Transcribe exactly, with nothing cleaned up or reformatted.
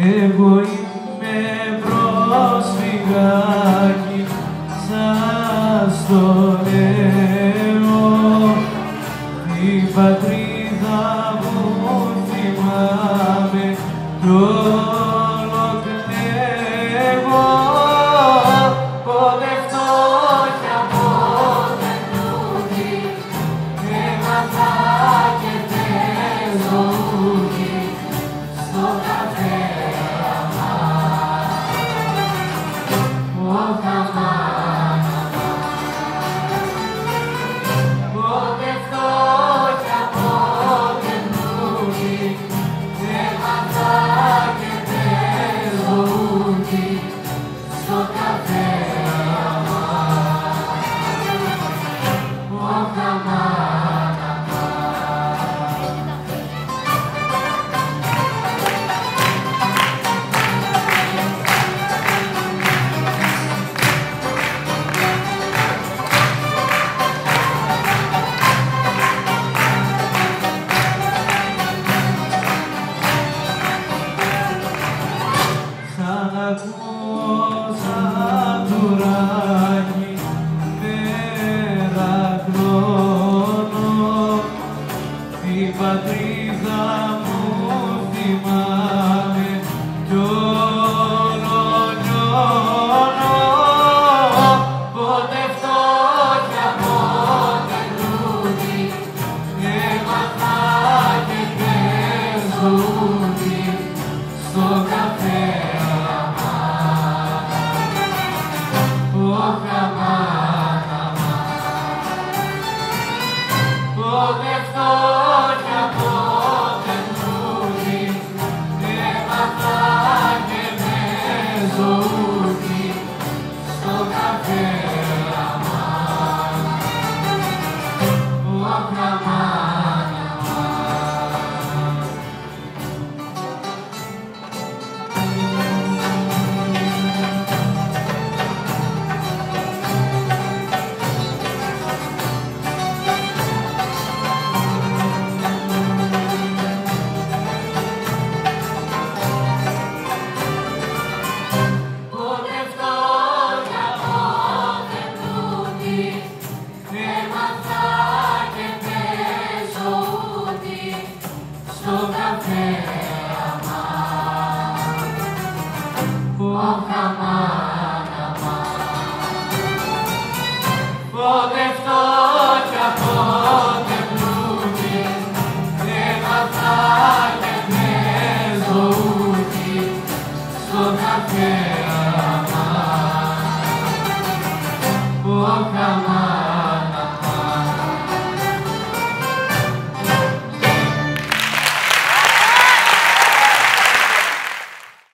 Εγώ είμαι πρόσφυγάκι, σας το λέω, την πατρίδα μου θυμάμαι κι όλο κλαίγω. Πότε φτώχεια, πότε πλούτη, έμαθα και παίζω ούκι στο καφέ. Πότε φτώχεια, πότε πλούτη, έμαθα και παίζω ούκι στο καφέ. Σαν ακούω σαν τουράκι μερακλώνω, την πατρίδα μου θυμάμαι κι όλο λιώνω. Πότε φτώχεια, πότε πλούτη, έμαθα και παίζω ούκι στο